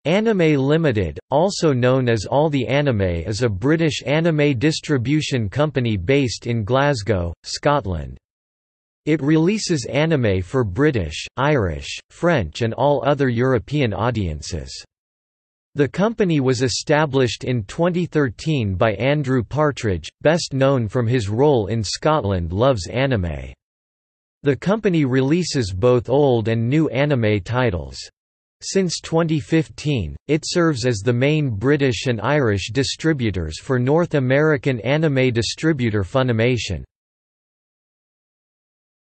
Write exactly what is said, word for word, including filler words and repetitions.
Anime Limited, also known as All the Anime, is a British anime distribution company based in Glasgow, Scotland. It releases anime for British, Irish, French and all other European audiences. The company was established in twenty thirteen by Andrew Partridge, best known from his role in Scotland Loves Anime. The company releases both old and new anime titles. Since twenty fifteen, it serves as the main British and Irish distributors for North American anime distributor Funimation.